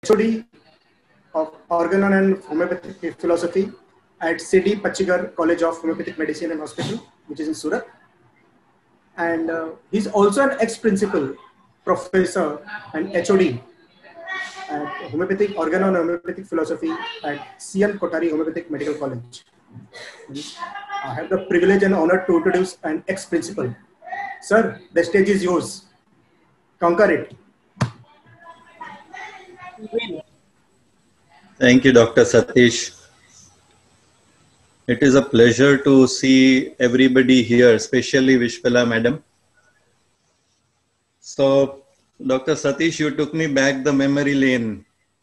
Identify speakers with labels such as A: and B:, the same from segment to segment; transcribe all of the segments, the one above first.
A: HOD of Organon and Homeopathic Philosophy at CD Pachigar College of Homeopathic Medicine and Hospital, which is in Surat. And he's also an ex-principal professor and HOD at Homeopathic Organon and Homeopathic Philosophy at CL Kotari Homeopathic Medical College. I have the privilege and honor to introduce an ex-principal. Sir, the stage is yours. Conquer it.
B: Thank you, Dr. Satish. It is a pleasure to see everybody here, especially Vishpala Madam. So, Dr. Satish, you took me back the memory lane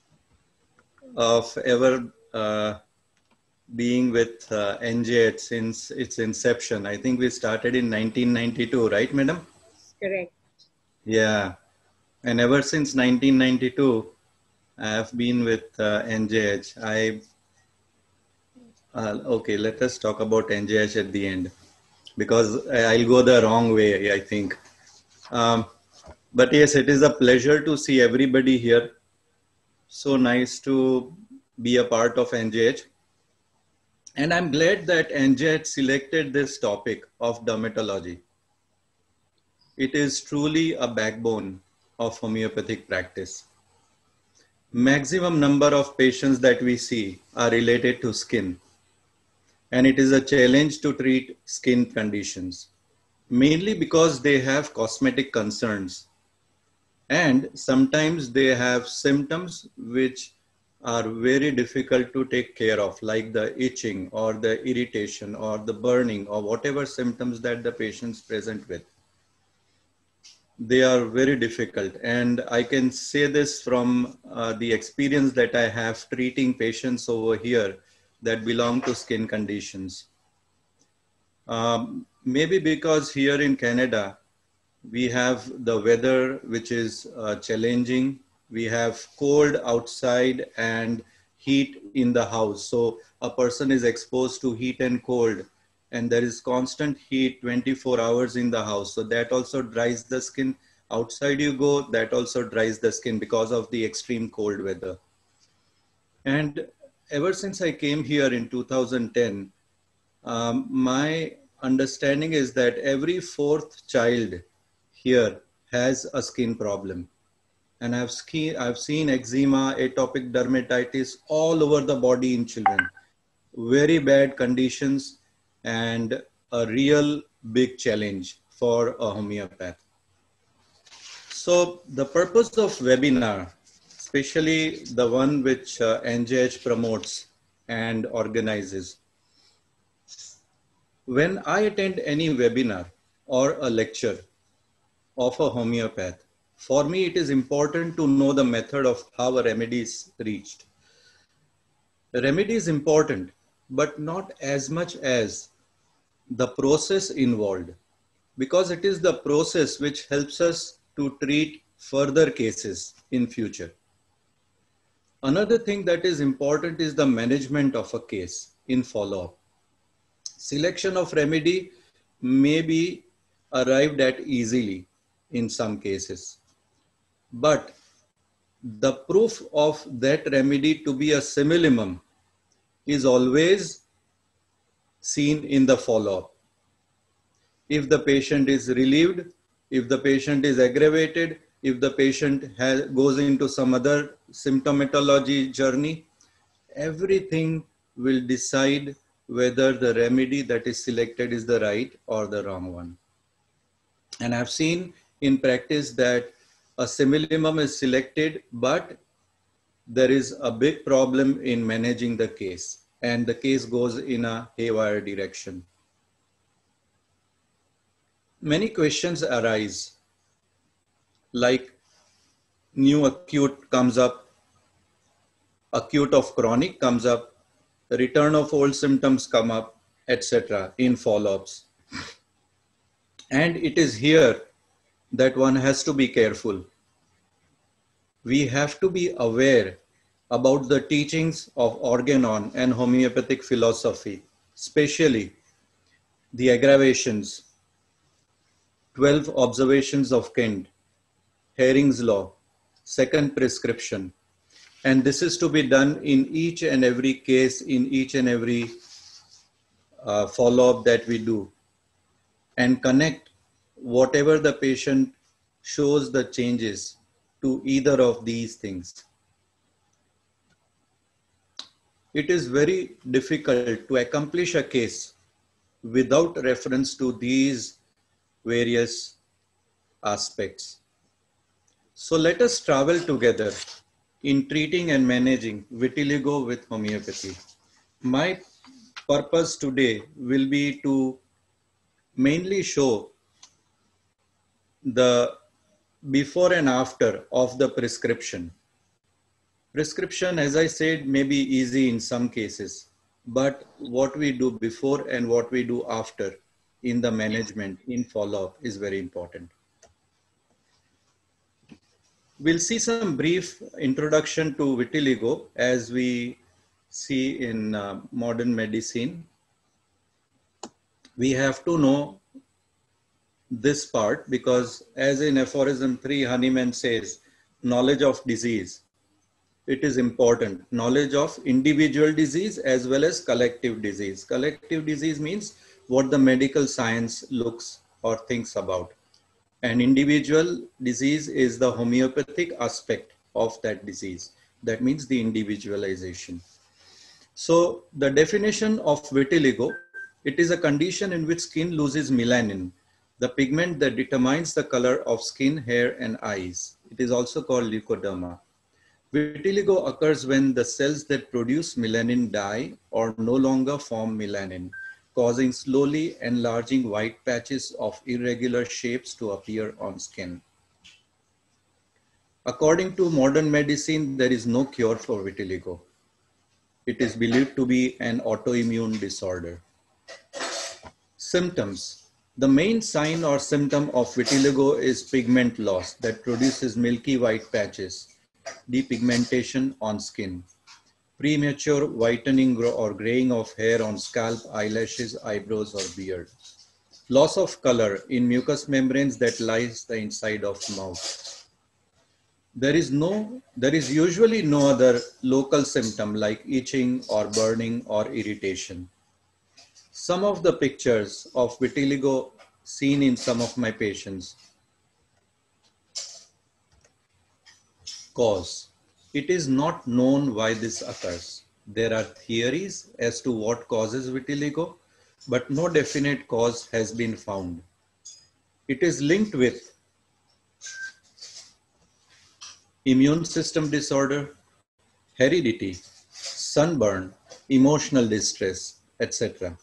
B: of ever being with NJH since its inception. I think we started in 1992, right, Madam?
C: Correct.
B: Yeah. And ever since 1992, I have been with NJH. Okay, let us talk about NJH at the end, because I'll go the wrong way, I think. But yes, it is a pleasure to see everybody here. So nice to be a part of NJH. And I'm glad that NJH selected this topic of dermatology. It is truly a backbone of homeopathic practice. Maximum number of patients that we see are related to skin. And it is a challenge to treat skin conditions, mainly because they have cosmetic concerns. And sometimes they have symptoms which are very difficult to take care of, like the itching or the irritation or the burning or whatever symptoms that the patient's present with. They are very difficult. And I can say this from the experience that I have treating patients over here that belong to skin conditions. Maybe because here in Canada, we have the weather which is challenging. We have cold outside and heat in the house. So a person is exposed to heat and cold, and there is constant heat 24 hours in the house. So that also dries the skin. Outside you go, that also dries the skin because of the extreme cold weather. And ever since I came here in 2010, my understanding is that every fourth child here has a skin problem. And I've seen eczema, atopic dermatitis all over the body in children. Very bad conditions and a real big challenge for a homeopath. So the purpose of webinar, especially the one which NJH promotes and organizes. When I attend any webinar or a lecture of a homeopath, for me it is important to know the method of how a remedy is reached. The remedy is important, but not as much as the process involved, because it is the process which helps us to treat further cases in future. Another thing that is important is the management of a case in follow-up. Selection of remedy may be arrived at easily in some cases, but the proof of that remedy to be a similimum is always seen in the follow-up. If the patient is relieved, if the patient is aggravated, if the patient goes into some other symptomatology journey, everything will decide whether the remedy that is selected is the right or the wrong one. And I've seen in practice that a similimum is selected, but there is a big problem in managing the case, and the case goes in a haywire direction. Many questions arise, like new acute comes up, acute of chronic comes up, the return of old symptoms come up, etc. in follow-ups. And it is here that one has to be careful. We have to be aware about the teachings of Organon and homeopathic philosophy, especially the aggravations, 12 observations of Kent, Hering's law, second prescription. And this is to be done in each and every case, in each and every follow-up that we do, and connect whatever the patient shows the changes to either of these things. It is very difficult to accomplish a case without reference to these various aspects. So let us travel together in treating and managing vitiligo with homeopathy. My purpose today will be to mainly show the before and after of the prescription. Prescription, as I said, may be easy in some cases, but what we do before and what we do after in the management, in follow-up, is very important. We'll see some brief introduction to vitiligo as we see in modern medicine. We have to know this part because, as in aphorism 3, Hahnemann says, knowledge of disease. It is important. Knowledge of individual disease as well as collective disease. Collective disease means what the medical science looks or thinks about. And individual disease is the homeopathic aspect of that disease. That means the individualization. So the definition of vitiligo, it is a condition in which skin loses melanin, the pigment that determines the color of skin, hair, and eyes. It is also called leukoderma. Vitiligo occurs when the cells that produce melanin die or no longer form melanin, causing slowly enlarging white patches of irregular shapes to appear on skin. According to modern medicine, there is no cure for vitiligo. It is believed to be an autoimmune disorder. Symptoms. The main sign or symptom of vitiligo is pigment loss that produces milky white patches, depigmentation on skin, premature whitening or graying of hair on scalp, eyelashes, eyebrows, or beard, loss of color in mucous membranes that lies the inside of mouth. There is usually no other local symptom like itching or burning or irritation. Some of the pictures of vitiligo seen in some of my patients. Cause. It is not known why this occurs. There are theories as to what causes vitiligo, but no definite cause has been found. It is linked with immune system disorder, heredity, sunburn, emotional distress, etc.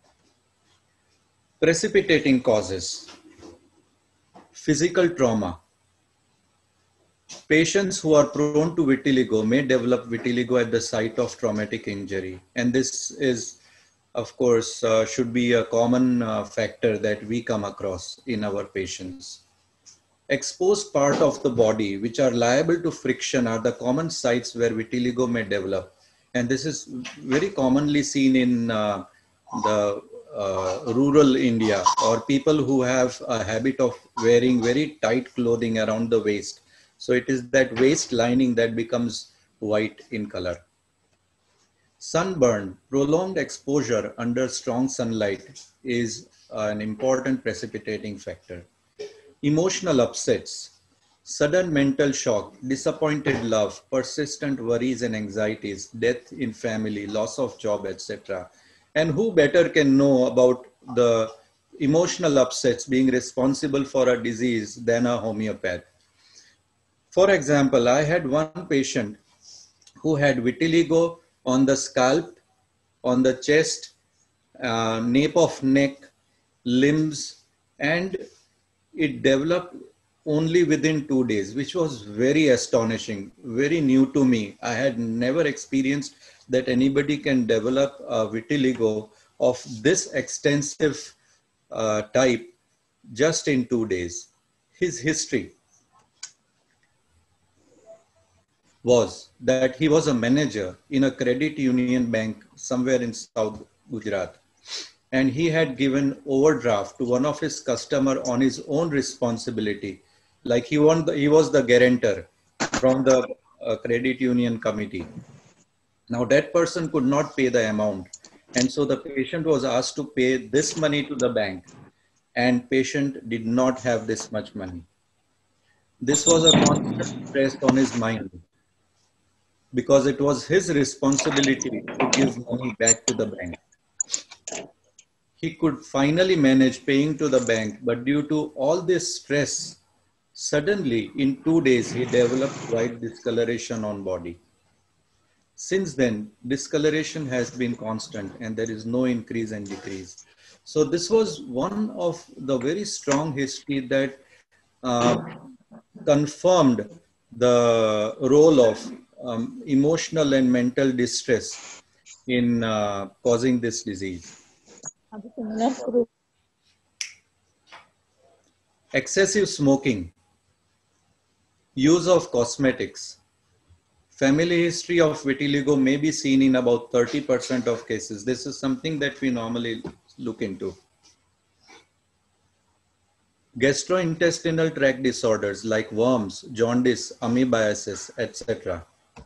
B: Precipitating causes. Physical trauma. Patients who are prone to vitiligo may develop vitiligo at the site of traumatic injury. And this is, of course, should be a common factor that we come across in our patients. Exposed part of the body, which are liable to friction, are the common sites where vitiligo may develop. And this is very commonly seen in the rural India, or people who have a habit of wearing very tight clothing around the waist. So it is that waist lining that becomes white in color. Sunburn, prolonged exposure under strong sunlight, is an important precipitating factor. Emotional upsets, sudden mental shock, disappointed love, persistent worries and anxieties, death in family, loss of job, etc. And who better can know about the emotional upsets being responsible for a disease than a homeopath? For example, I had one patient who had vitiligo on the scalp, on the chest, nape of neck, limbs, and it developed only within 2 days, which was very astonishing, very new to me. I had never experienced that anybody can develop a vitiligo of this extensive type just in 2 days. His history was that he was a manager in a credit union bank somewhere in South Gujarat. And he had given overdraft to one of his customer on his own responsibility. Like he was the guarantor from the a credit union committee. Now that person could not pay the amount. And so the patient was asked to pay this money to the bank, and patient did not have this much money. This was a constant stress on his mind because it was his responsibility to give money back to the bank. He could finally manage paying to the bank, but due to all this stress, suddenly in 2 days, he developed white discoloration on body. Since then, discoloration has been constant and there is no increase and decrease. So this was one of the very strong history that confirmed the role of emotional and mental distress in causing this disease. Excessive smoking, use of cosmetics. Family history of vitiligo may be seen in about 30% of cases. This is something that we normally look into. Gastrointestinal tract disorders like worms, jaundice, amoebiasis, etc.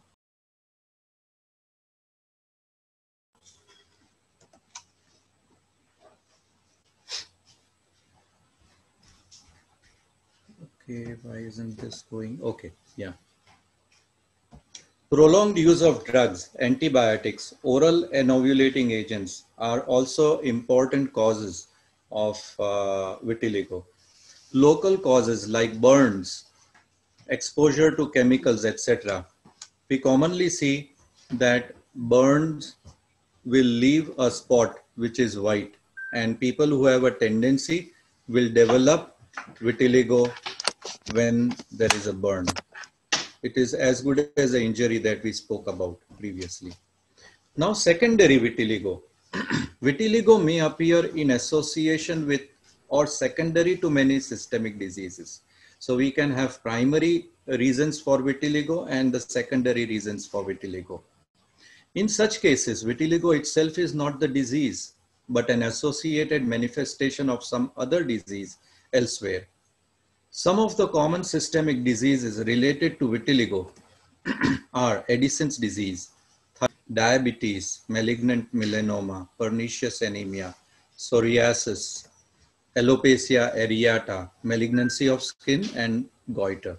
B: Okay, why isn't this going? Okay, yeah. Prolonged use of drugs, antibiotics, oral and ovulating agents are also important causes of vitiligo. Local causes like burns, exposure to chemicals, etc. We commonly see that burns will leave a spot which is white, and people who have a tendency will develop vitiligo when there is a burn. It is as good as the injury that we spoke about previously. Now, secondary vitiligo. Vitiligo may appear in association with or secondary to many systemic diseases. So we can have primary reasons for vitiligo and the secondary reasons for vitiligo. In such cases, vitiligo itself is not the disease, but an associated manifestation of some other disease elsewhere. Some of the common systemic diseases related to vitiligo are Addison's disease, diabetes, malignant melanoma, pernicious anemia, psoriasis, alopecia areata, malignancy of skin, and goiter.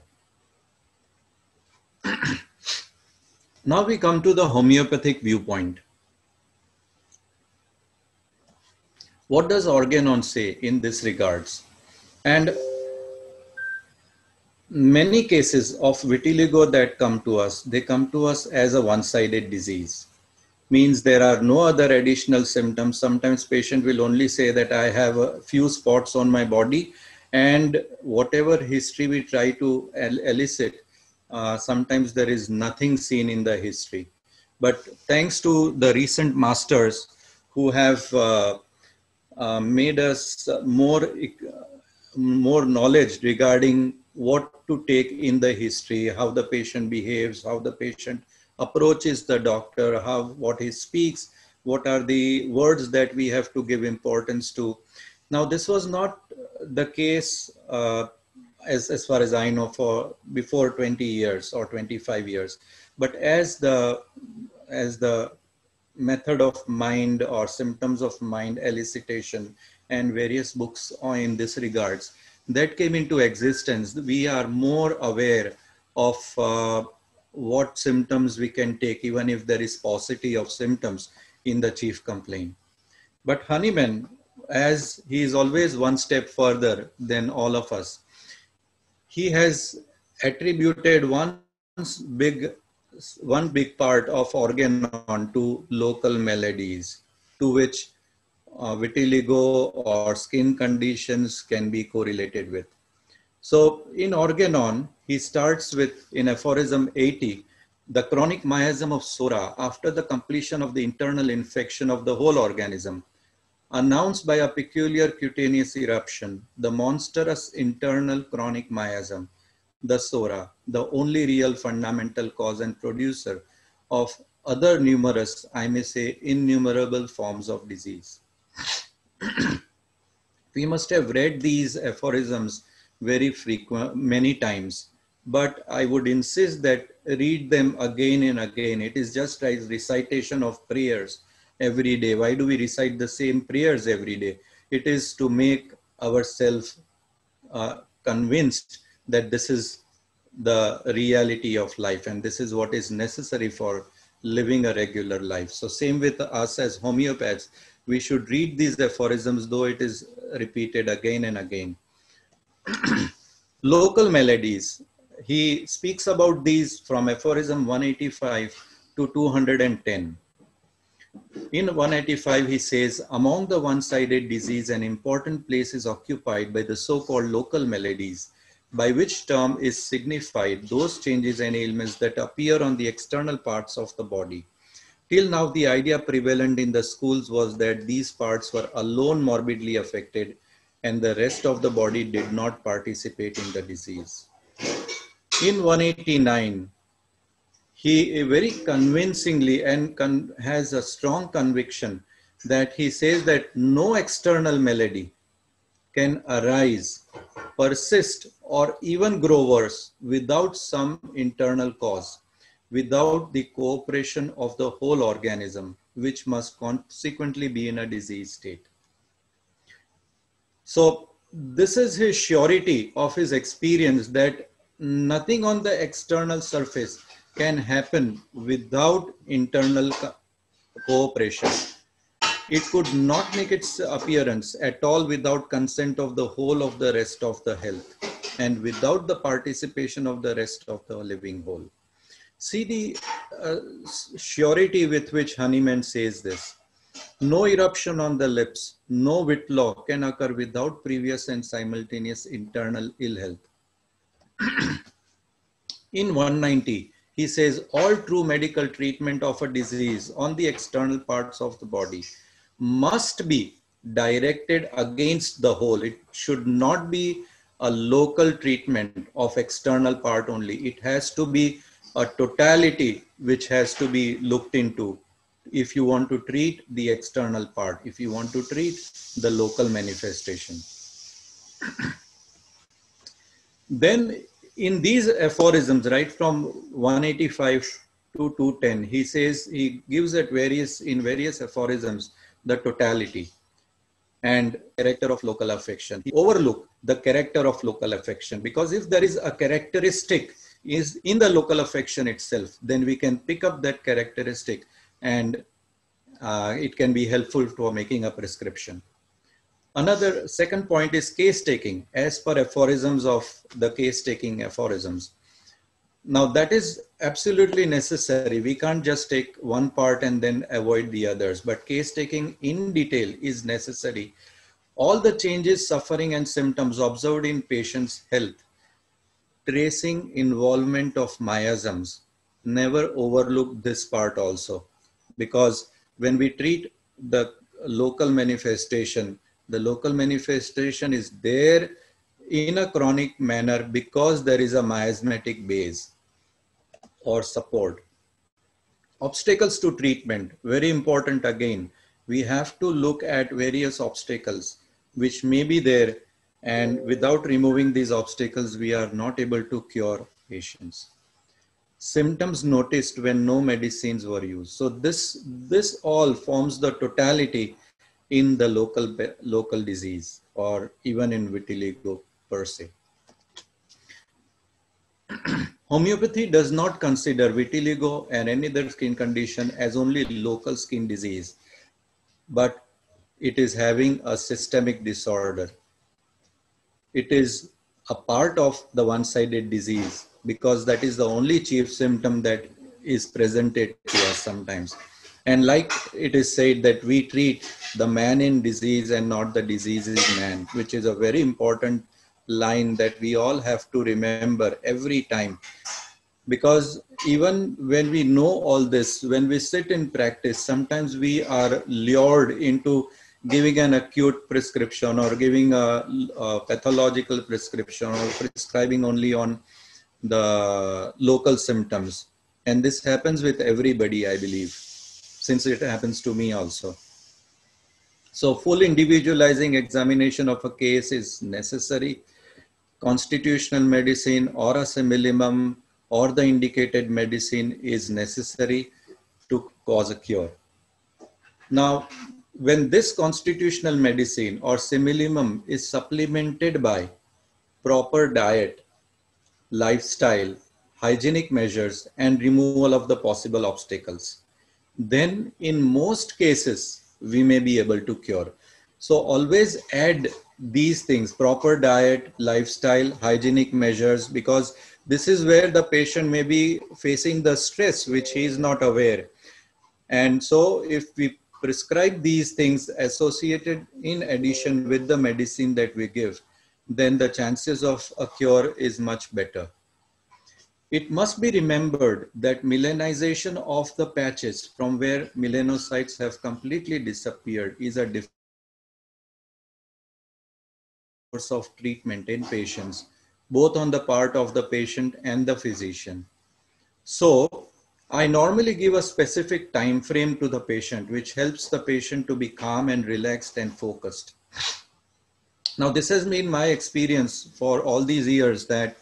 B: Now we come to the homeopathic viewpoint. What does Organon say in this regards? And many cases of vitiligo that come to us, they come to us as a one-sided disease. Means there are no other additional symptoms. Sometimes patient will only say that I have a few spots on my body, and whatever history we try to elicit, sometimes there is nothing seen in the history. But thanks to the recent masters who have made us more knowledge regarding what to take in the history, how the patient behaves, how the patient approaches the doctor, what he speaks, what are the words that we have to give importance to. Now, this was not the case as far as I know for before 20 years or 25 years. But as the method of mind or symptoms of mind elicitation and various books in this regards that came into existence, we are more aware of what symptoms we can take, even if there is paucity of symptoms in the chief complaint. But Hahnemann, as he is always one step further than all of us, he has attributed one big part of Organon to local maladies, to which vitiligo or skin conditions can be correlated with. So in Organon, he starts with, in aphorism 80, the chronic miasm of Sora after the completion of the internal infection of the whole organism, announced by a peculiar cutaneous eruption, the monstrous internal chronic miasm, the Sora, the only real fundamental cause and producer of other numerous, I may say innumerable forms of disease. We must have read these aphorisms many times, but I would insist that read them again and again? It is just like recitation of prayers every day. Why do we recite the same prayers every day? It is to make ourselves convinced that this is the reality of life and this is what is necessary for living a regular life. So same with us as homeopaths, we should read these aphorisms, though it is repeated again and again. Local melodies. He speaks about these from aphorism 185 to 210. In 185, he says, among the one-sided disease, an important place is occupied by the so-called local melodies, by which term is signified those changes and ailments that appear on the external parts of the body. Till now, the idea prevalent in the schools was that these parts were alone morbidly affected and the rest of the body did not participate in the disease. In 189, he very convincingly and has a strong conviction that he says that no external malady can arise, persist, or even grow worse without some internal cause, without the cooperation of the whole organism, which must consequently be in a disease state. So this is his surety of his experience that nothing on the external surface can happen without internal cooperation. It could not make its appearance at all without consent of the whole of the rest of the health and without the participation of the rest of the living whole. See the surety with which Hahnemann says this. No eruption on the lips, no whitlaw can occur without previous and simultaneous internal ill health. In 190, he says all true medical treatment of a disease on the external parts of the body must be directed against the whole. It should not be a local treatment of external part only. It has to be a totality which has to be looked into if you want to treat the external part, if you want to treat the local manifestation. Then in these aphorisms, right from 185 to 210, he says, he gives at in various aphorisms, the totality and character of local affection. He overlook the character of local affection, because if there is a characteristic is in the local affection itself, then we can pick up that characteristic and it can be helpful for making a prescription. Another second point is case taking, as per aphorisms of the case taking aphorisms. Now that is absolutely necessary. We can't just take one part and then avoid the others, but case taking in detail is necessary. All the changes, suffering and symptoms observed in patient's health, tracing involvement of miasms, never overlook this part also, because when we treat the local manifestation, the local manifestation is there in a chronic manner because there is a miasmatic base or support. Obstacles to treatment, very important again. We have to look at various obstacles which may be there, and without removing these obstacles, we are not able to cure patients. Symptoms noticed when no medicines were used. So this all forms the totality in the local disease, or even in vitiligo per se. Homeopathy does not consider vitiligo and any other skin condition as only local skin disease, but it is having a systemic disorder. It is a part of the one-sided disease because that is the only chief symptom that is presented to us sometimes. And like it is said that we treat the man in disease and not the disease in man, which is a very important line that we all have to remember every time. Because even when we know all this, when we sit in practice, sometimes we are lured into giving an acute prescription or giving a pathological prescription or prescribing only on the local symptoms. And this happens with everybody, I believe, since it happens to me also. So full individualizing examination of a case is necessary. Constitutional medicine or a similimum or the indicated medicine is necessary to cause a cure. Now, when this constitutional medicine or similimum is supplemented by proper diet, lifestyle, hygienic measures, and removal of the possible obstacles, then in most cases, we may be able to cure. So always add these things, proper diet, lifestyle, hygienic measures, because this is where the patient may be facing the stress, which he is not aware. And so if we prescribe these things associated in addition with the medicine that we give, then the chances of a cure is much better. It must be remembered that melanization of the patches from where melanocytes have completely disappeared is a different course of treatment in patients, both on the part of the patient and the physician. So, I normally give a specific time frame to the patient, which helps the patient to be calm and relaxed and focused. Now, this has been my experience for all these years that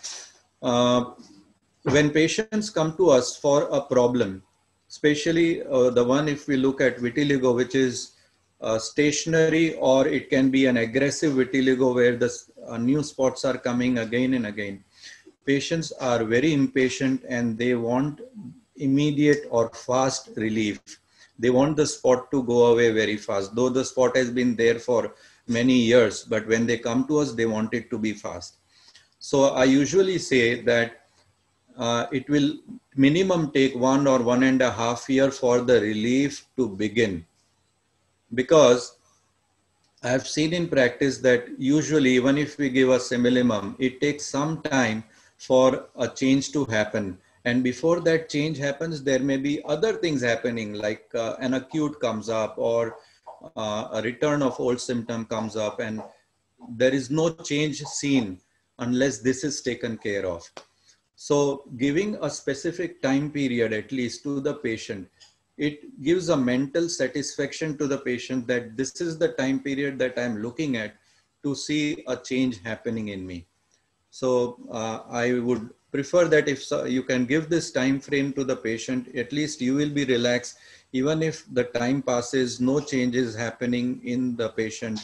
B: when patients come to us for a problem, especially the one if we look at vitiligo, which is stationary, or it can be an aggressive vitiligo where the new spots are coming again and again. Patients are very impatient and they want immediate or fast relief. They want the spot to go away very fast, though the spot has been there for many years, but when they come to us, they want it to be fast. So I usually say that it will minimum take 1 or 1.5 years for the relief to begin, because I have seen in practice that usually even if we give a similimum, it takes some time for a change to happen. And before that change happens, there may be other things happening, like an acute comes up, or a return of old symptom comes up, and there is no change seen unless this is taken care of. So giving a specific time period, at least to the patient, it gives a mental satisfaction to the patient that this is the time period that I'm looking at to see a change happening in me. So I would prefer that if you can give this time frame to the patient, at least you will be relaxed. Even if the time passes, no change is happening in the patient,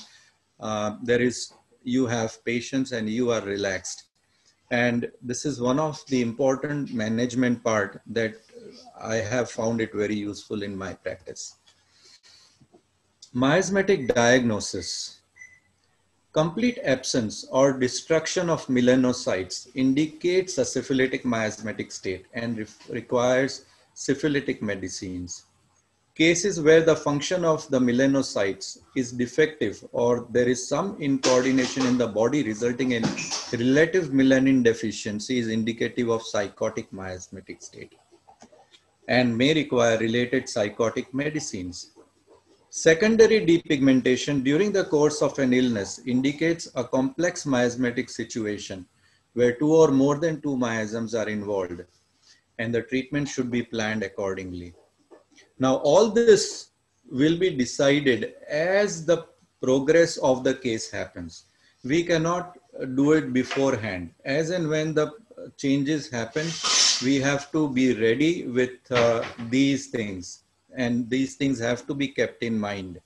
B: you have patience and you are relaxed. And this is one of the important management part that I have found it very useful in my practice. Miasmatic diagnosis. Complete absence or destruction of melanocytes indicates a syphilitic miasmatic state and requires syphilitic medicines. Cases where the function of the melanocytes is defective or there is some incoordination in the body resulting in relative melanin deficiency is indicative of psychotic miasmatic state and may require related psychotic medicines. Secondary depigmentation during the course of an illness indicates a complex miasmatic situation where 2 or more than 2 miasms are involved, and the treatment should be planned accordingly. Now, all this will be decided as the progress of the case happens. We cannot do it beforehand. As and when the changes happen, we have to be ready with these things, and these things have to be kept in mind.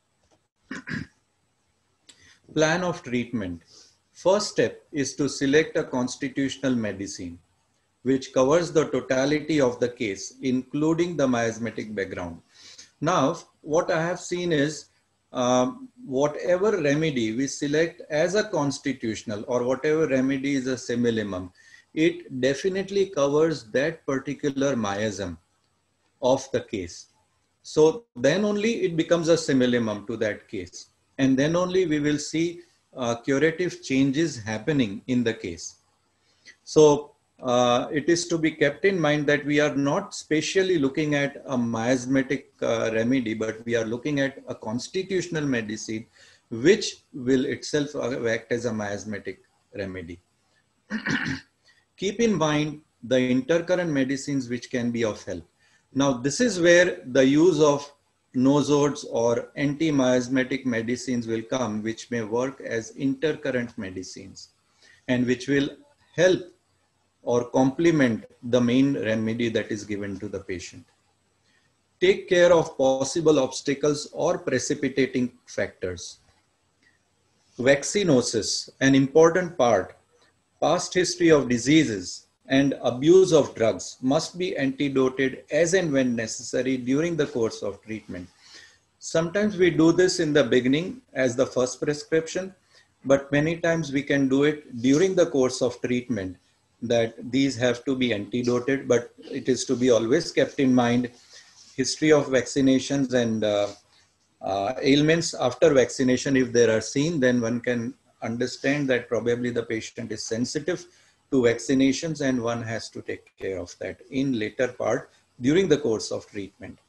B: Plan of treatment. First step is to select a constitutional medicine which covers the totality of the case, including the miasmatic background. Now, what I have seen is whatever remedy we select as a constitutional or whatever remedy is a similimum, it definitely covers that particular miasm of the case. So then only it becomes a similimum to that case. And then only we will see curative changes happening in the case. So it is to be kept in mind that we are not specially looking at a miasmatic remedy, but we are looking at a constitutional medicine which will itself act as a miasmatic remedy. Keep in mind the intercurrent medicines which can be of help. Now, this is where the use of nosodes or anti-miasmatic medicines will come, which may work as intercurrent medicines and which will help or complement the main remedy that is given to the patient. Take care of possible obstacles or precipitating factors. Vaccinosis, an important part, past history of diseases and abuse of drugs must be antidoted as and when necessary during the course of treatment. Sometimes we do this in the beginning as the first prescription, but many times we can do it during the course of treatment, that these have to be antidoted, but it is to be always kept in mind history of vaccinations and ailments after vaccination. If there are seen, then one can understand that probably the patient is sensitive to vaccinations and one has to take care of that in later part during the course of treatment.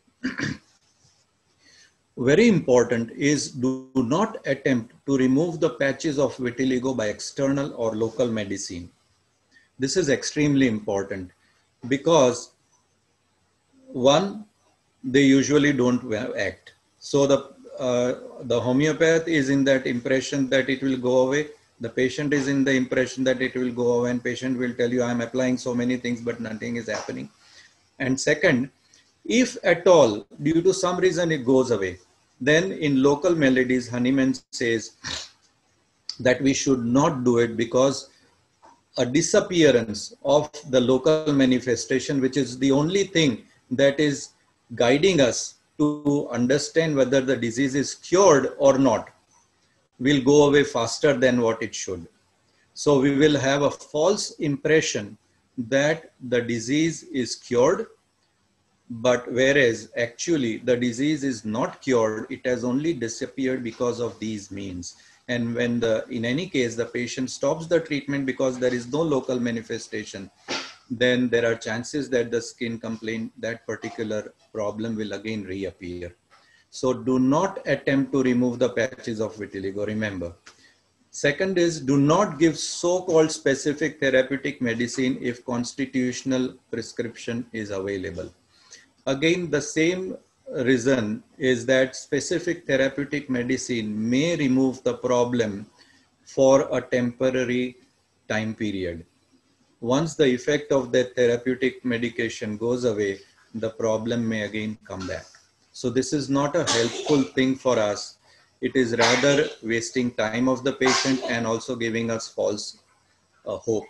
B: Very important is do not attempt to remove the patches of vitiligo by external or local medicine. This is extremely important because one, they usually don't act. So the homeopath is in that impression that it will go away. The patient is in the impression that it will go away, and patient will tell you, I'm applying so many things, but nothing is happening. And second, if at all, due to some reason it goes away, then in local melodies, Hahnemann says that we should not do it because a disappearance of the local manifestation, which is the only thing that is guiding us to understand whether the disease is cured or not, will go away faster than what it should. So we will have a false impression that the disease is cured, but whereas actually the disease is not cured, it has only disappeared because of these means. And when in any case, the patient stops the treatment because there is no local manifestation, then there are chances that the skin complaint, that particular problem will again reappear. So do not attempt to remove the patches of vitiligo, remember. Second is, do not give so-called specific therapeutic medicine if constitutional prescription is available. Again, the same reason is that specific therapeutic medicine may remove the problem for a temporary time period. Once the effect of that therapeutic medication goes away, the problem may again come back. So this is not a helpful thing for us. It is rather wasting time of the patient and also giving us false hope.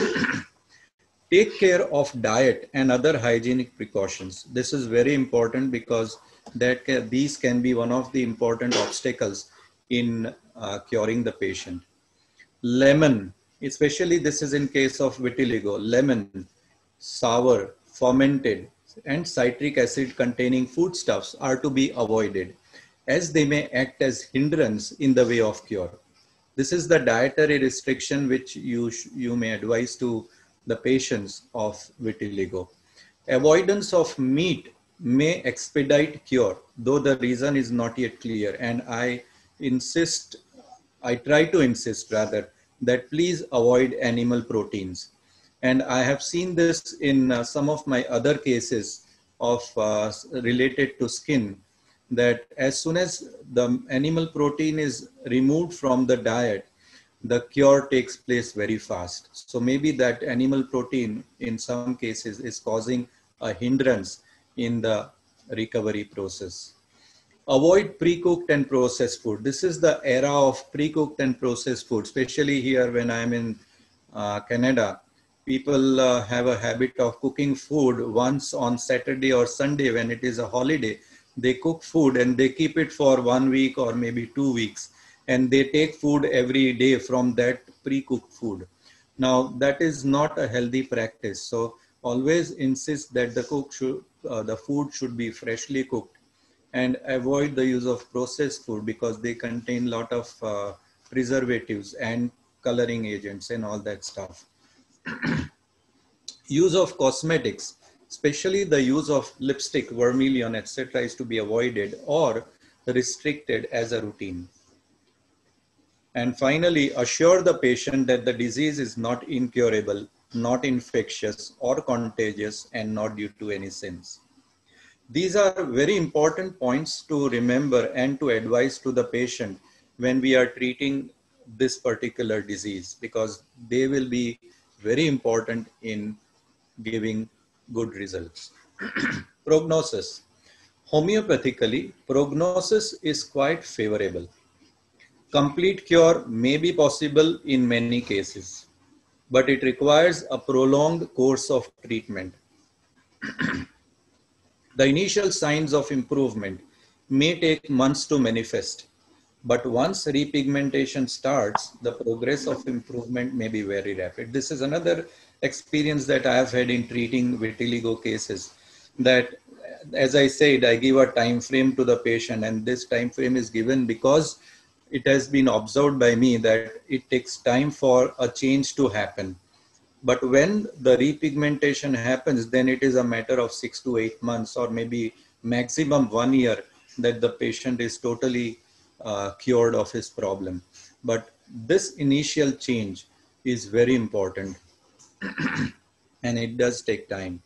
B: Take care of diet and other hygienic precautions. This is very important because these can be one of the important obstacles in curing the patient. Lemon, especially this is in case of vitiligo, lemon, sour, fermented, and citric acid containing foodstuffs are to be avoided as they may act as hindrance in the way of cure. This is the dietary restriction which you may advise to the patients of vitiligo. Avoidance of meat may expedite cure, though the reason is not yet clear. And I try to insist rather, that please avoid animal proteins. And I have seen this in some of my other cases of related to skin, that as soon as the animal protein is removed from the diet, the cure takes place very fast. So maybe that animal protein in some cases is causing a hindrance in the recovery process. Avoid pre-cooked and processed food. This is the era of pre-cooked and processed food, especially here when I'm in Canada. People have a habit of cooking food once on Saturday or Sunday when it is a holiday. They cook food and they keep it for 1 week or maybe 2 weeks. And they take food every day from that pre-cooked food. Now that is not a healthy practice. So always insist that the food should be freshly cooked, and avoid the use of processed food because they contain a lot of preservatives and coloring agents and all that stuff. Use of cosmetics, especially the use of lipstick, vermilion, etc. is to be avoided or restricted as a routine. And finally, assure the patient that the disease is not incurable, not infectious or contagious, and not due to any sins. These are very important points to remember and to advise to the patient when we are treating this particular disease, because they will be very important in giving good results. Prognosis. Homeopathically, prognosis is quite favorable. Complete cure may be possible in many cases, but it requires a prolonged course of treatment. The initial signs of improvement may take months to manifest, but once repigmentation starts, the progress of improvement may be very rapid. This is another experience that I have had in treating vitiligo cases, that as I said, I give a time frame to the patient, and this time frame is given because it has been observed by me that it takes time for a change to happen. But when the repigmentation happens, then it is a matter of 6 to 8 months or maybe maximum 1 year that the patient is totally cured of his problem. But this initial change is very important and it does take time.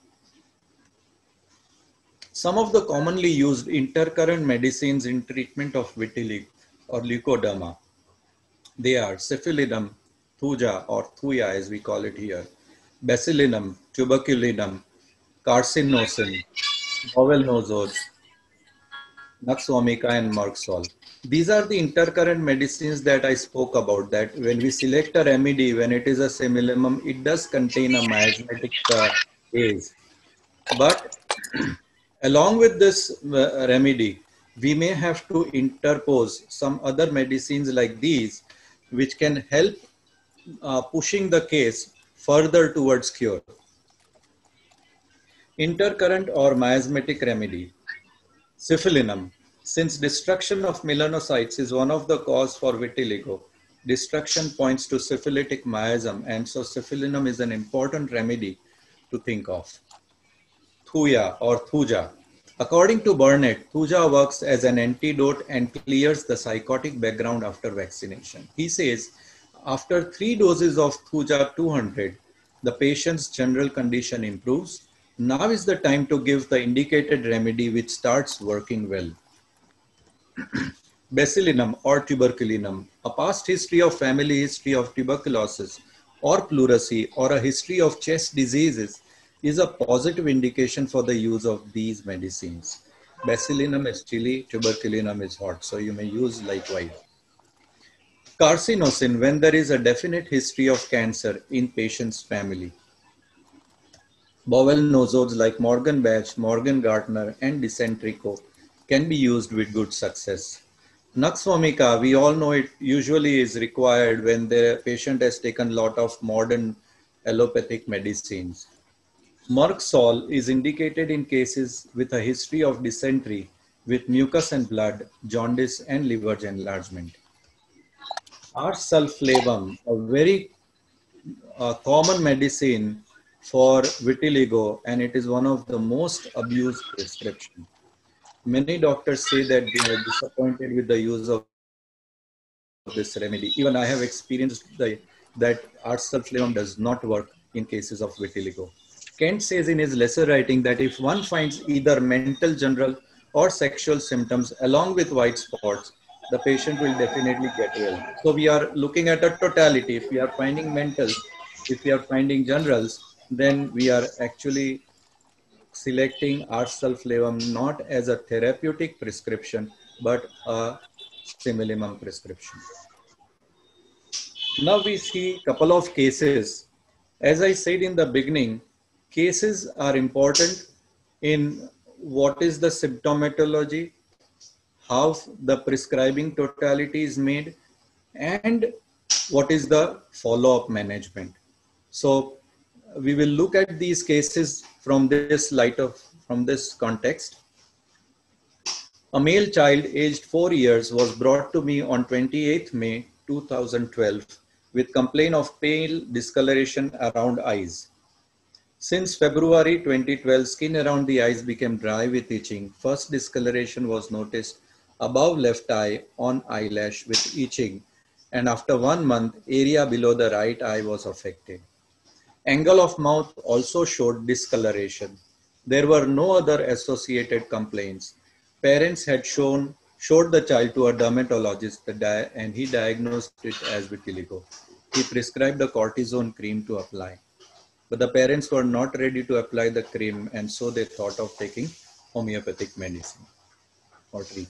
B: Some of the commonly used intercurrent medicines in treatment of vitiligo or leukoderma, they are Cephilinum, Thuja or Thuya as we call it here, Basilinum, Tuberculinum, Carcinosin, Bowel nosodes, Nux vomica and Merxol. These are the intercurrent medicines that I spoke about, that when we select a remedy, when it is a similimum, it does contain a miasmatic phase. But along with this remedy, we may have to interpose some other medicines like these, which can help pushing the case further towards cure. Intercurrent or miasmatic remedy. Cephilinum. Since destruction of melanocytes is one of the cause for vitiligo, destruction points to syphilitic miasm, and so Cephilinum is an important remedy to think of. Thuya or Thuja. According to Burnett, Thuja works as an antidote and clears the psychotic background after vaccination. He says, after 3 doses of Thuja 200, the patient's general condition improves. Now is the time to give the indicated remedy which starts working well. Basilinum or Tuberculinum. A past history of family history of tuberculosis or pleurisy or a history of chest diseases is a positive indication for the use of these medicines. Basilinum is chilly, Tuberculinum is hot, so you may use likewise. Carcinosin, when there is a definite history of cancer in patient's family. Bowel nosodes like Morgan-Batch, Morgan-Gardner, and Dicentrico can be used with good success. Nux vomica, we all know it usually is required when the patient has taken a lot of modern allopathic medicines. Merxol is indicated in cases with a history of dysentery with mucus and blood, jaundice, and liver enlargement. Ars sulflavum, a very common medicine for vitiligo, and it is one of the most abused prescriptions. Many doctors say that they are disappointed with the use of this remedy. Even I have experienced that Ars sulflavum does not work in cases of vitiligo. Kent says in his lesser writing that if one finds either mental, general, or sexual symptoms along with white spots, the patient will definitely get well. So we are looking at a totality. If we are finding mental, if we are finding generals, then we are actually selecting Ars sulflavum not as a therapeutic prescription, but a similimum prescription. Now we see a couple of cases. As I said in the beginning, cases are important in what is the symptomatology, how the prescribing totality is made, and what is the follow-up management. So we will look at these cases from this context. A male child aged 4 years was brought to me on 28th May 2012 with complaint of pale discoloration around eyes. Since February 2012, skin around the eyes became dry with itching. First discoloration was noticed above left eye on eyelash with itching, and after 1 month, area below the right eye was affected. Angle of mouth also showed discoloration. There were no other associated complaints. Parents had showed the child to a dermatologist and he diagnosed it as vitiligo. he prescribed a cortisone cream to apply. But the parents were not ready to apply the cream, and so they thought of taking homeopathic medicine or treatment.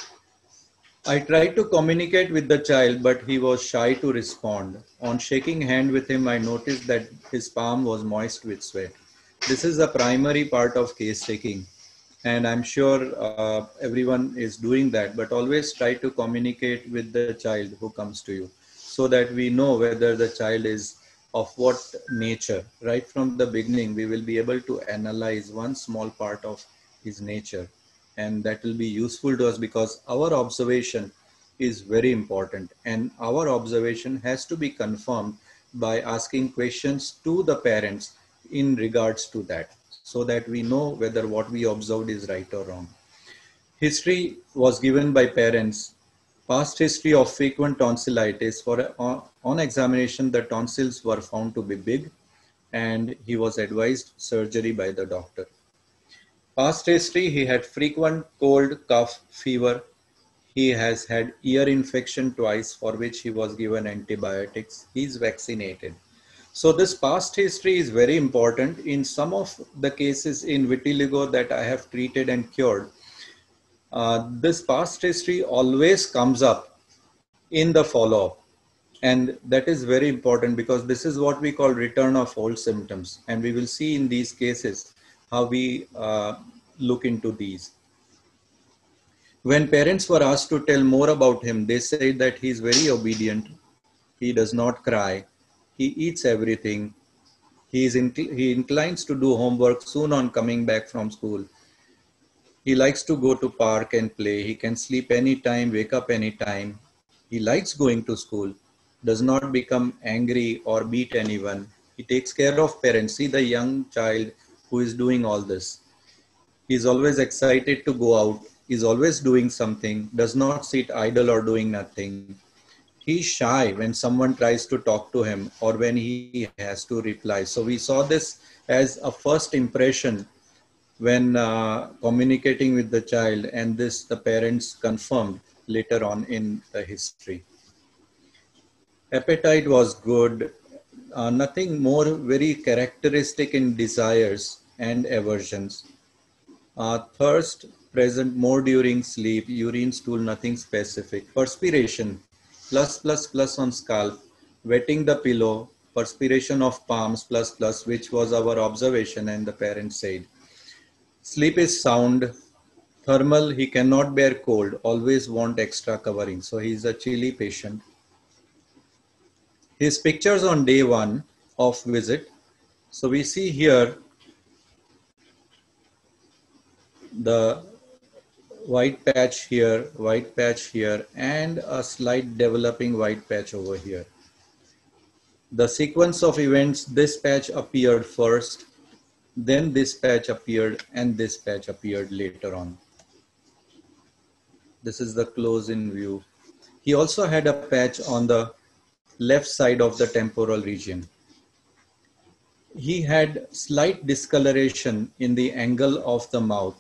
B: I tried to communicate with the child, but he was shy to respond. On shaking hand with him, I noticed that his palm was moist with sweat. This is a primary part of case taking, and I'm sure everyone is doing that, but always try to communicate with the child who comes to you so that we know whether the child is of what nature. Right from the beginning, we will be able to analyze one small part of his nature, and that will be useful to us because our observation is very important, and our observation has to be confirmed by asking questions to the parents in regards to that, so that we know whether what we observed is right or wrong. History was given by parents. Past history of frequent tonsillitis. On examination, the tonsils were found to be big, and he was advised surgery by the doctor. Past history, he had frequent cold, cough, fever. He has had ear infection twice, for which he was given antibiotics. He is vaccinated. So this past history is very important. In some of the cases in vitiligo that I have treated and cured, this past history always comes up in the follow-up. And that is very important because this is what we call return of old symptoms. And we will see in these cases how we look into these. When parents were asked to tell more about him, they said that he is very obedient. He does not cry. He eats everything. He inclines to do homework soon on coming back from school. He likes to go to park and play. He can sleep anytime, wake up anytime. He likes going to school, does not become angry or beat anyone. He takes care of parents. See the young child who is doing all this. He is always excited to go out. He is always doing something, does not sit idle or doing nothing. He's shy when someone tries to talk to him or when he has to reply. So we saw this as a first impression when communicating with the child, and this the parents confirmed later on in the history. Appetite was good, nothing more very characteristic in desires and aversions. Thirst present more during sleep, urine, stool, nothing specific. Perspiration, plus on scalp, wetting the pillow, perspiration of palms, plus, which was our observation and the parents said. Sleep is sound, thermal, he cannot bear cold, always want extra covering. So he's a chilly patient. His pictures on day 1 of visit. So we see here the white patch here, and a slight developing white patch over here. The sequence of events, this patch appeared first, then this patch appeared, and this patch appeared later on. This is the close-in view. He also had a patch on the left side of the temporal region. He had slight discoloration in the angle of the mouth.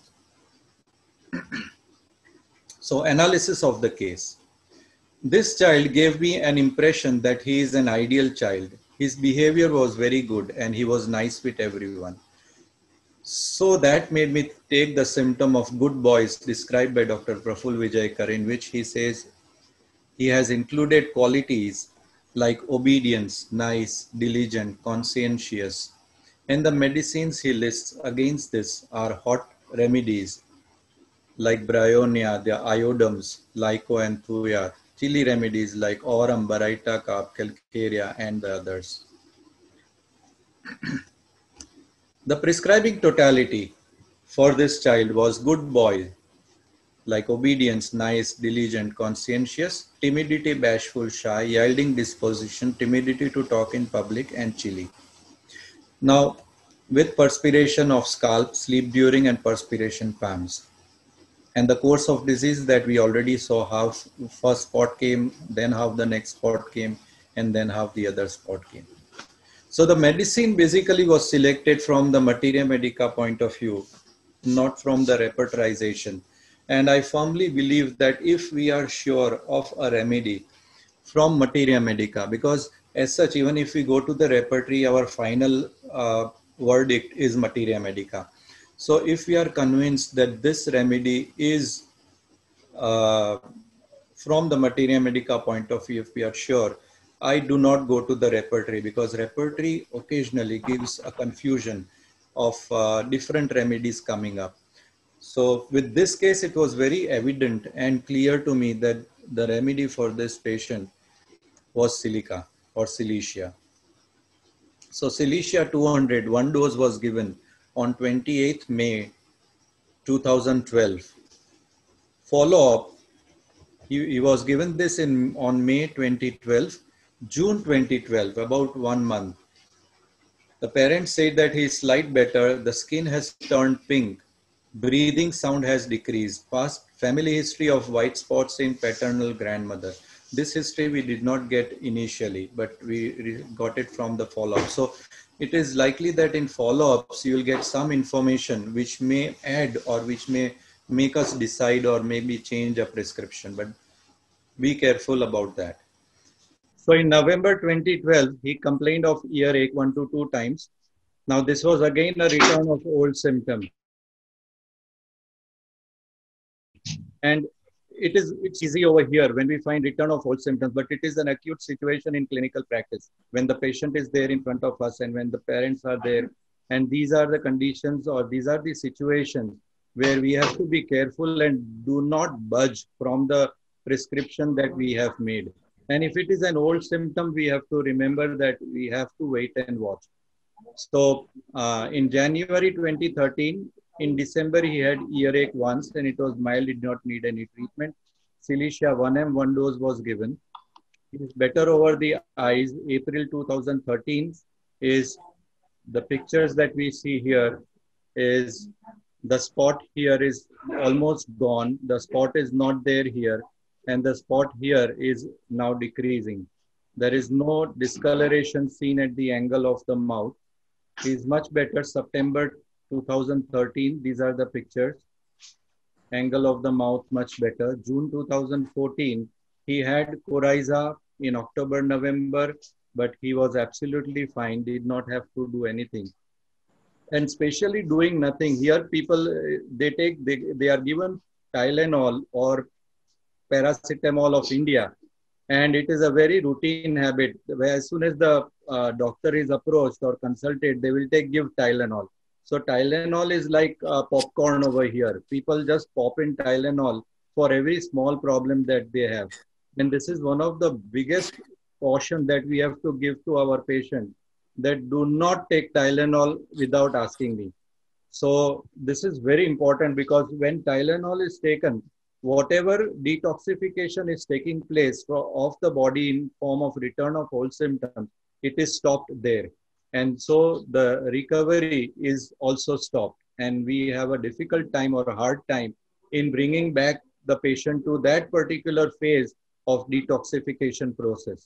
B: So analysis of the case. This child gave me an impression that he is an ideal child. His behavior was very good and he was nice with everyone. So that made me take the symptom of good boys described by Dr. Praful Vijaykar, in which he says he has included qualities like obedience, nice, diligent, conscientious. And the medicines he lists against this are hot remedies like bryonia, the iodums, lyco and thuya, chili remedies like aurum, baraita, carp, calcarea, and the others. The prescribing totality for this child was good boy, like obedience, nice, diligent, conscientious, timidity, bashful, shy, yielding disposition, timidity to talk in public, and chilly. Now, with perspiration of scalp, sleep during, and perspiration palms. And the course of disease that we already saw, how first spot came, then how the next spot came, and then how the other spot came. So the medicine basically was selected from the materia medica point of view, not from the repertorization. And I firmly believe that if we are sure of a remedy from materia medica, because as such, even if we go to the repertory, our final verdict is materia medica. So if we are convinced that this remedy is from the materia medica point of view, if we are sure, I do not go to the repertory, because repertory occasionally gives a confusion of different remedies coming up. So with this case, it was very evident and clear to me that the remedy for this patient was silica or silicea. So silicea 200, one dose was given on 28th May 2012. Follow-up, he was given this on May 2012, June 2012, about 1 month. The parents said that he is slight better, the skin has turned pink, breathing sound has decreased, past family history of white spots in paternal grandmother. This history we did not get initially, but we got it from the follow-up. So it is likely that in follow-ups, you will get some information which may add or which may make us decide or maybe change a prescription, but be careful about that. So in November 2012, he complained of earache 1 to 2 times. Now this was again a return of old symptom. And it's easy over here when we find return of old symptoms, but it is an acute situation in clinical practice when the patient is there in front of us and when the parents are there. And these are the conditions, or these are the situations where we have to be careful and do not budge from the prescription that we have made. And if it is an old symptom, we have to remember that we have to wait and watch. So in January 2013, in December, he had earache once and it was mild, did not need any treatment. Silicea 1M, one dose was given. He is better over the eyes. April 2013 is the pictures that we see here is the spot here is almost gone. The spot is not there here. And the spot here is now decreasing. There is no discoloration seen at the angle of the mouth. He is much better. September 2013, these are the pictures. Angle of the mouth much better. June 2014, he had coryza in October, November, but he was absolutely fine, did not have to do anything. And especially doing nothing. Here people, they are given Tylenol or paracetamol of India. And it is a very routine habit. Where as soon as the doctor is approached or consulted, they will give Tylenol. So Tylenol is like popcorn over here. People just pop in Tylenol for every small problem that they have. And this is one of the biggest caution that we have to give to our patient, that do not take Tylenol without asking me. So this is very important, because when Tylenol is taken, whatever detoxification is taking place of the body in form of return of old symptoms, it is stopped there. And so the recovery is also stopped. And we have a difficult time or a hard time in bringing back the patient to that particular phase of detoxification process.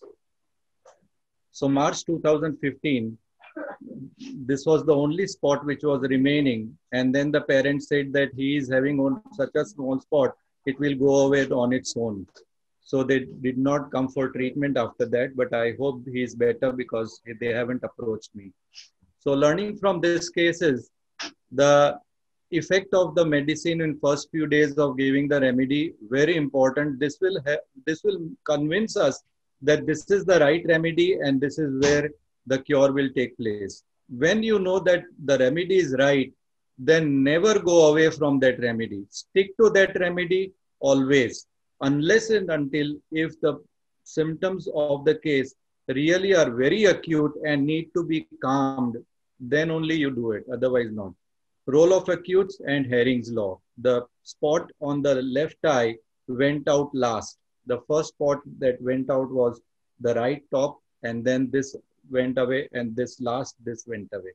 B: So March 2015, this was the only spot which was remaining. And then the parents said that he is having such a small spot, it will go away on its own. So they did not come for treatment after that, but I hope he is better because they haven't approached me. So learning from this case is the effect of the medicine in first few days of giving the remedy, very important. This will convince us that this is the right remedy and this is where the cure will take place. When you know that the remedy is right, then never go away from that remedy. Stick to that remedy always, unless and until if the symptoms of the case really are very acute and need to be calmed, then only you do it, otherwise not. Role of acutes and Herring's law. The spot on the left eye went out last. The first spot that went out was the right top, and then this went away, and this went away.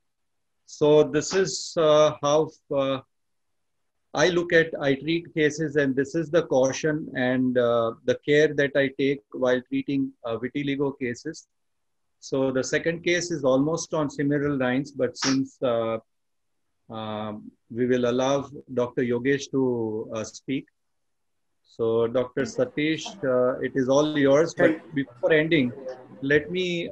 B: So this is how I treat cases, and this is the caution and the care that I take while treating vitiligo cases. So the second case is almost on similar lines, but since we will allow Dr. Yogesh to speak. So Dr. Satish, it is all yours, but before ending, let me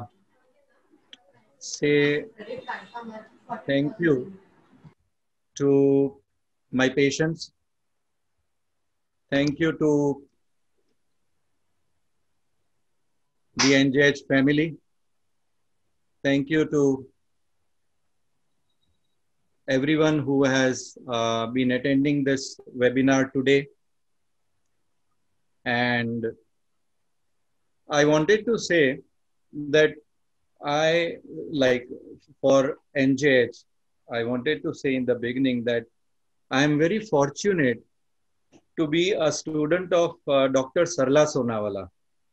B: say thank you to my patients. Thank you to the NJH family. Thank you to everyone who has been attending this webinar today. And I wanted to say that I, like, for NJH, I wanted to say in the beginning that I am very fortunate to be a student of Dr. Sarla Sonawala.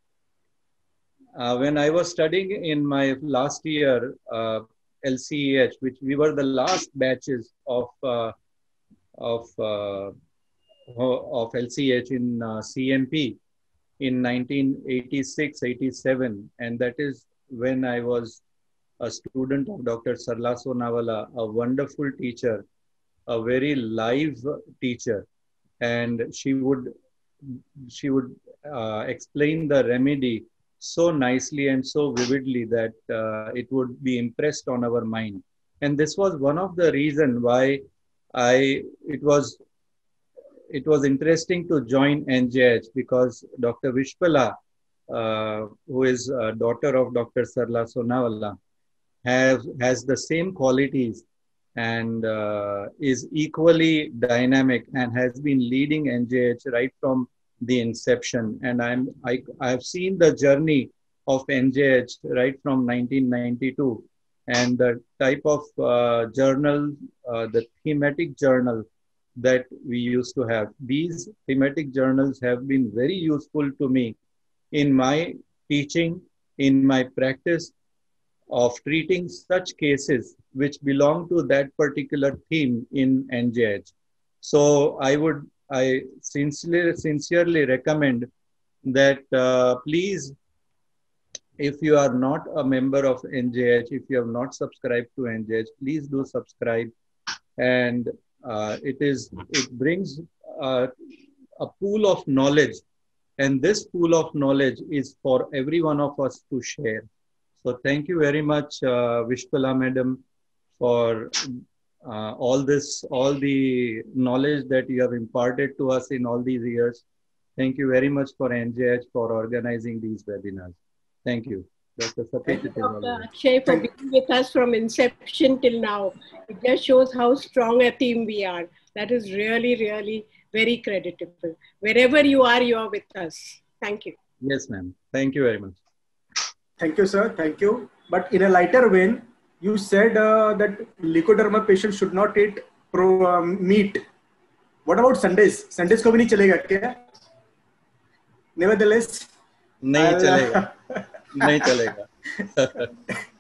B: When I was studying in my last year, LCEH, which we were the last batches of LCEH in CMP in 1986-87, and that is when I was a student of Dr. Sarla Sonawala, a wonderful teacher, a very live teacher, and she would explain the remedy so nicely and so vividly that it would be impressed on our mind. And this was one of the reasons why it was interesting to join NJH, because Dr. Vishpala, who is a daughter of Dr. Sarla Sonawala, has the same qualities and is equally dynamic and has been leading NJH right from the inception. And I've seen the journey of NJH right from 1992, and the type of journal, the thematic journal that we used to have. These thematic journals have been very useful to me in my teaching, in my practice of treating such cases which belong to that particular theme in NJH. So I sincerely recommend that please, if you are not a member of NJH, if you have not subscribed to NJH, please do subscribe. And it brings a pool of knowledge, and this pool of knowledge is for every one of us to share. So thank you very much, Vishpala Madam, for all the knowledge that you have imparted to us in all these years. Thank you very much for NJH for organizing these webinars. Thank you. Dr.
C: Thank you, Dr. Akshay, for being with us from inception till now. It just shows how strong a team we are. That is really, really very creditable. Wherever you are with us. Thank you.
B: Yes, ma'am. Thank you very much.
A: Thank you, sir. Thank you. But in a lighter vein, you said that leukoderma patients should not eat meat. What about Sundays? Sundays ko bhi nahi chalega kya? Nevertheless,
B: नहीं चलेगा.